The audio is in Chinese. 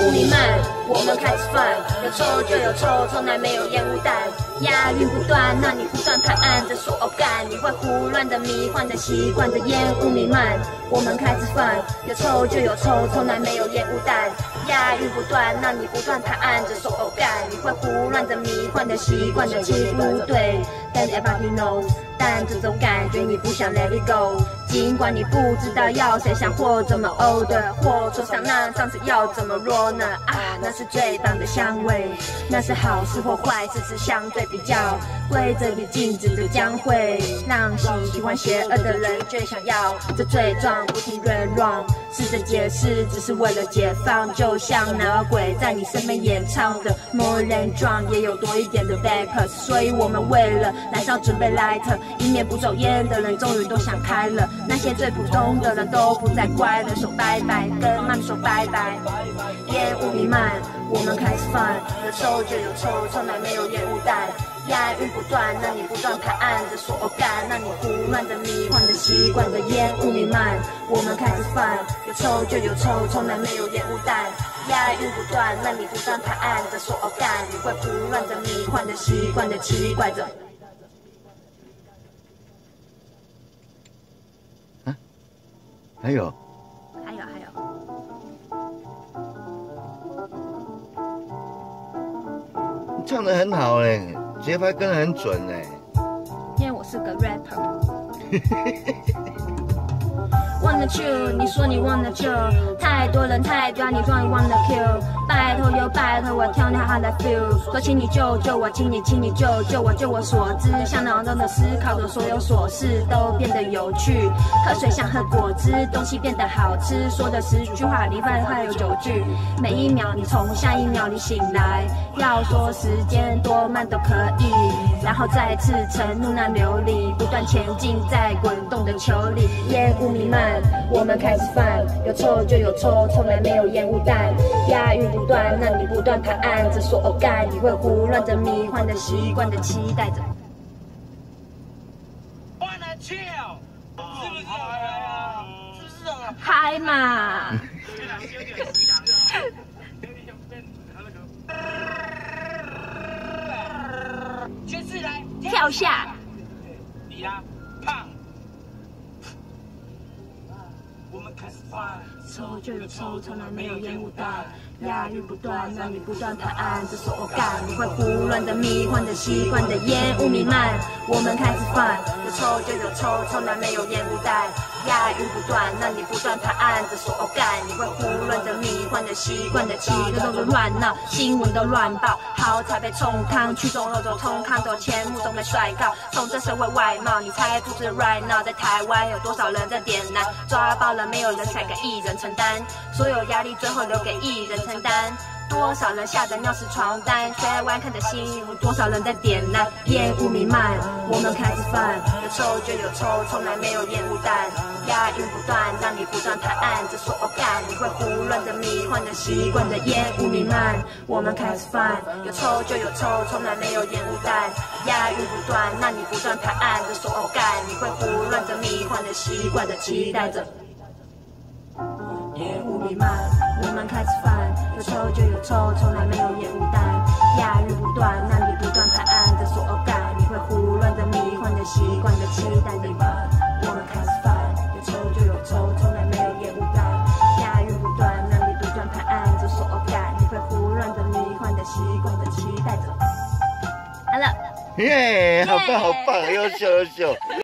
雾弥漫，我们开始犯，有抽就有抽，从来没有烟雾弹，押韵不断，让你不断拍案着说哦干，你会胡乱的迷幻的习惯着烟雾弥漫，我们开始犯，有抽就有抽，从来没有烟雾弹，押韵不断，让你不断拍案着说哦干，你会胡乱的迷幻的习惯着气不对，但 everybody knows， 但这种感觉你不想 let it go， 尽管你不知道要谁想或怎么 order， 或桌上那张纸要怎么 roll 呢？啊，那是最棒的香味，那是好事或坏事是相对比较，规则里禁止着将会让喜欢邪恶的人最想要这罪状不停 run， 试着解释只是为了解放，就像闹鬼在你身边演唱的 more than drunk， 也有多一点的 vapors， 所以我们为了燃烧准备 lighter， 以免不走烟的人终于都想开了，那些最普通的人都不再乖了，说拜拜，跟妈咪说拜拜。烟雾弥漫，我们开始犯，有抽就有抽，从来没有烟雾弹，押韵不断，让你不断拍案着说哦干，让你胡乱的迷幻的习惯的烟雾弥漫，我们开始犯，有抽就有抽，从来没有烟雾弹，押韵不断，让你不断拍案着说哦干，你会胡乱的迷幻的习惯的奇怪着。 还有，你唱得很好嘞，节拍跟得很准嘞。 因为我是个 rapper。Wanna chill， 你说你 wanna chill， 太多人太多，你终于 wanna kill。拜托又拜托我跳跳 how I feel， 说请你救救我，请你救救我，就我所知，像脑中的思考着所有琐事都变得有趣，喝水像喝果汁，东西变得好吃，说的10句话里面还有9句，每一秒你从下一秒里醒来，要说时间多慢都可以，然后再次沉入那流里，不断前进在滚动的球里，烟雾弥漫，我们开始犯，有抽就有抽，从来没有烟雾弹，押韵不断，让你不断拍案着说哦干，你会胡乱着迷幻的习惯的期待着。 Wanna chill， 是不是啊？是不是啊？ 嗨嘛！ 全是来跳下！ 你呀，胖。我们开始犯， 抽就有抽，从来没有烟雾弹，押韵不断，让你不断拍案着说哦干，你会胡乱的迷幻的习惯的烟雾弥漫，我们开始犯，有抽就有抽，从来没有烟雾弹，押韵不断，让你不断拍案着说哦干，你会胡乱的迷幻的习惯的气都是乱闹，新闻都乱报，好彩被冲康，去中肉走冲康走前目总被甩告，从这社会外貌，你猜不知 right now 在台湾有多少人在点燃，抓爆了没有人才给艺人承担，所有压力最后留给艺人承担，多少人吓得尿湿床单，台湾看的新闻，多少人在点燃，烟雾弥漫，我们开始犯，有抽就有抽，从来没有烟雾弹，押韵不断，让你不断拍案着说哦干，你会胡乱的迷幻的习惯的烟雾弥漫，我们开始犯，有抽就有抽，从来没有烟雾弹，押韵不断，让你不断拍案着说哦干，你会胡乱的迷幻的习惯的期待着。烟雾弥漫，我们开始犯，有抽就有抽，从来没有烟雾弹，押韵不断，让你不断拍案着说哦干，你会胡乱的迷幻的习惯的期待着吧。我们开始犯，有抽就有抽，从来没有烟雾弹，押韵不断，让你不断拍案着说哦干，你会胡乱的迷幻的习惯的期待着。好了， 耶，好棒好棒，优秀优秀。